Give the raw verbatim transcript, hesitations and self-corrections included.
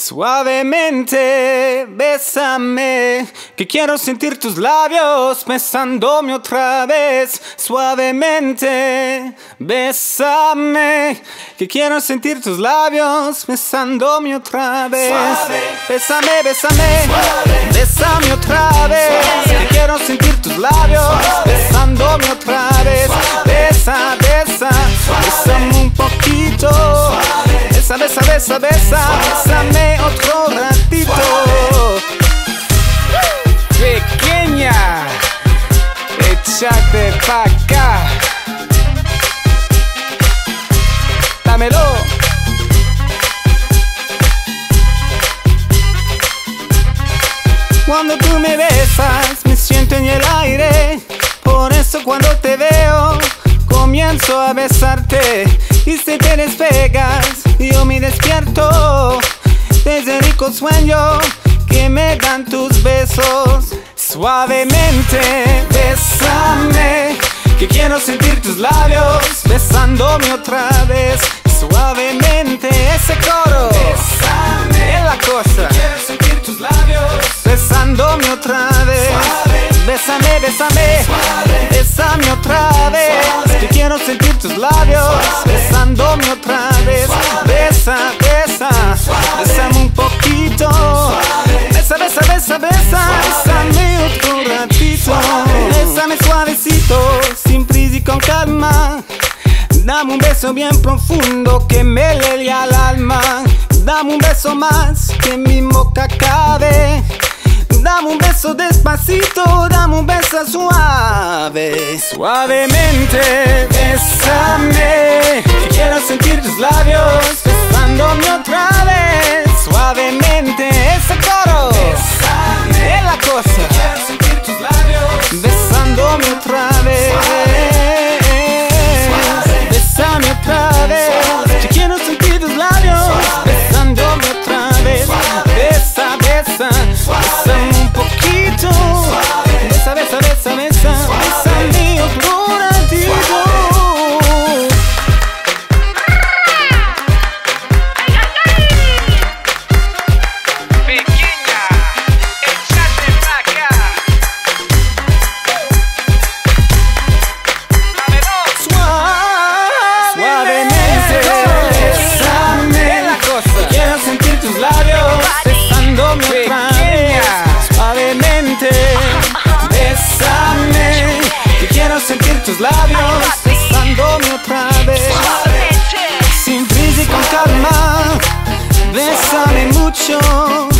Suavemente, bésame, que quiero sentir tus labios besándome otra vez. Suavemente, bésame, que quiero sentir tus labios besándome otra vez. Suave. Bésame, bésame, Suave. bésame otra vez. Suave. Que quiero sentir tus labios Suave. besándome otra vez. Suave. Besa, besa, Suave. bésame un poquito. Suave. Besa, besa, besa, besa, bésame otro ratito. Pequeña, échate pa' acá. Dámelo. Cuando tú me besas, me siento en el aire. Por eso cuando te veo, comienzo a besarte. Y si te despegas, yo me despierto desde el rico sueño que me dan tus besos. Suavemente, bésame, que quiero sentir tus labios besándome otra vez. Suavemente, ese coro, Bésame, es la cosa. quiero sentir tus labios Besándome otra vez. Suave. Bésame, bésame, Suave. bésame otra vez. Suave. Que quiero sentir tus labios Suave. besándome otra vez. Suave. Besa, besa, Suave. bésame un poquito. Suave. Besa, besa, besa, besa, bésame otro ratito. Suave. Bésame suavecito, sin prisa y con calma. Dame un beso bien profundo que me llegue al alma. Dame un beso más que mi boca cabe. Dame un beso despacito, dame un beso suave. Suavemente, bésame, que quiero sentir tus labios besándome otra vez. Suavemente, ese coro, Bésame, es la cosa. quiero sentir tus labios Besándome otra vez. Suave. Bésame otra vez. Suave. Que quiero sentir tus labios Suave. besándome otra vez. Suave. Besa, besa, Suave. bésame un poquito. Suave. Besa, besa, besa, besa, Suave. bésame otro ratito. Pequeña, échate pa' acá. Dámelo. Suavemente, bésame la cosa. Quiero sentir tus labios besándome otra vez. Suavemente, bésame, que quiero sentir tus labios besándome otra vez. Sin prisa y con calma, bésame mucho.